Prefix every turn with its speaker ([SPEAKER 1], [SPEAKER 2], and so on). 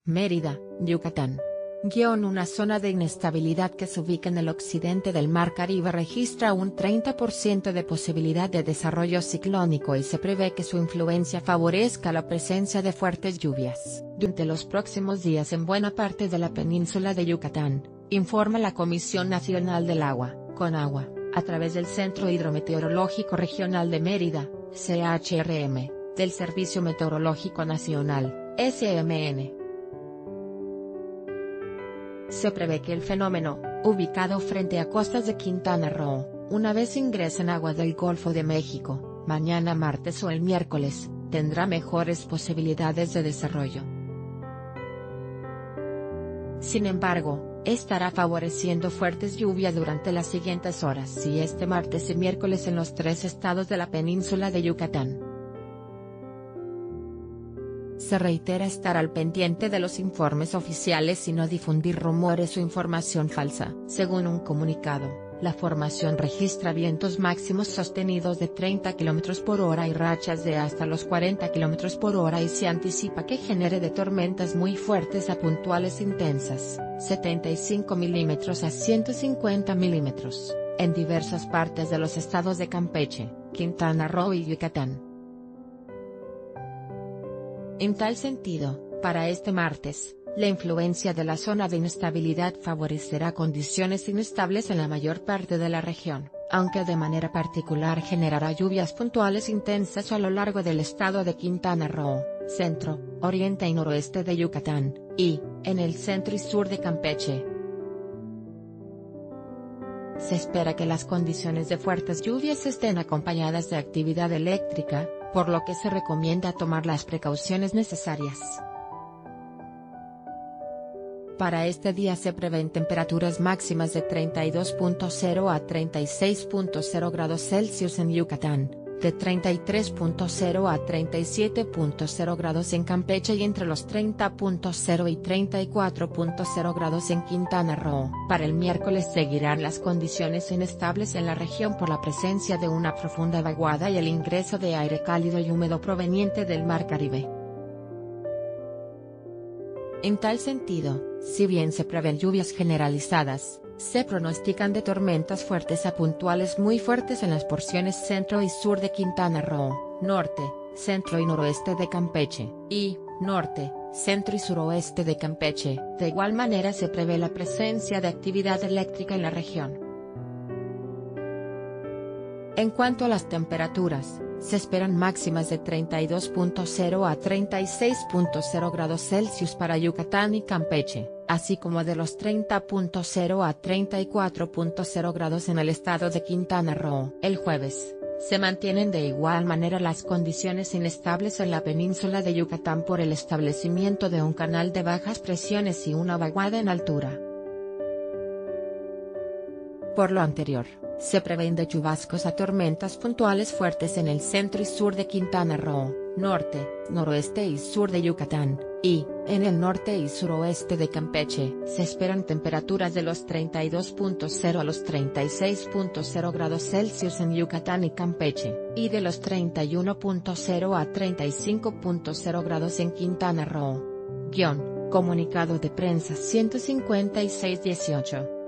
[SPEAKER 1] Mérida, Yucatán. Una zona de inestabilidad que se ubica en el occidente del Mar Caribe registra un 30% de posibilidad de desarrollo ciclónico y se prevé que su influencia favorezca la presencia de fuertes lluvias durante los próximos días en buena parte de la península de Yucatán, informa la Comisión Nacional del Agua, CONAGUA, a través del Centro Hidrometeorológico Regional de Mérida, CHRM, del Servicio Meteorológico Nacional, SMN. Se prevé que el fenómeno, ubicado frente a costas de Quintana Roo, una vez ingrese en agua del Golfo de México, mañana martes o el miércoles, tendrá mejores posibilidades de desarrollo. Sin embargo, estará favoreciendo fuertes lluvias durante las siguientes horas y este martes y miércoles en los 3 estados de la península de Yucatán. Se reitera estar al pendiente de los informes oficiales y no difundir rumores o información falsa. Según un comunicado, la formación registra vientos máximos sostenidos de 30 km por hora y rachas de hasta los 40 km por hora y se anticipa que genere de tormentas muy fuertes a puntuales intensas, 75 mm a 150 mm, en diversas partes de los estados de Campeche, Quintana Roo y Yucatán. En tal sentido, para este martes, la influencia de la zona de inestabilidad favorecerá condiciones inestables en la mayor parte de la región, aunque de manera particular generará lluvias puntuales intensas a lo largo del estado de Quintana Roo, centro, oriente y noroeste de Yucatán, y, en el centro y sur de Campeche. Se espera que las condiciones de fuertes lluvias estén acompañadas de actividad eléctrica, por lo que se recomienda tomar las precauciones necesarias. Para este día se prevén temperaturas máximas de 32.0 a 36.0 grados Celsius en Yucatán, de 33.0 a 37.0 grados en Campeche y entre los 30.0 y 34.0 grados en Quintana Roo. Para el miércoles seguirán las condiciones inestables en la región por la presencia de una profunda vaguada y el ingreso de aire cálido y húmedo proveniente del Mar Caribe. En tal sentido, si bien se prevén lluvias generalizadas, se pronostican de tormentas fuertes a puntuales muy fuertes en las porciones centro y sur de Quintana Roo, norte, centro y noroeste de Campeche, y, norte, centro y suroeste de Campeche. De igual manera se prevé la presencia de actividad eléctrica en la región. En cuanto a las temperaturas, se esperan máximas de 32.0 a 36.0 grados Celsius para Yucatán y Campeche, así como de los 30.0 a 34.0 grados en el estado de Quintana Roo. El jueves, se mantienen de igual manera las condiciones inestables en la península de Yucatán por el establecimiento de un canal de bajas presiones y una vaguada en altura. Por lo anterior, se prevén de chubascos a tormentas puntuales fuertes en el centro y sur de Quintana Roo, norte, noroeste y sur de Yucatán, y, en el norte y suroeste de Campeche. Se esperan temperaturas de los 32.0 a los 36.0 grados Celsius en Yucatán y Campeche, y de los 31.0 a 35.0 grados en Quintana Roo. Comunicado de prensa 156-18.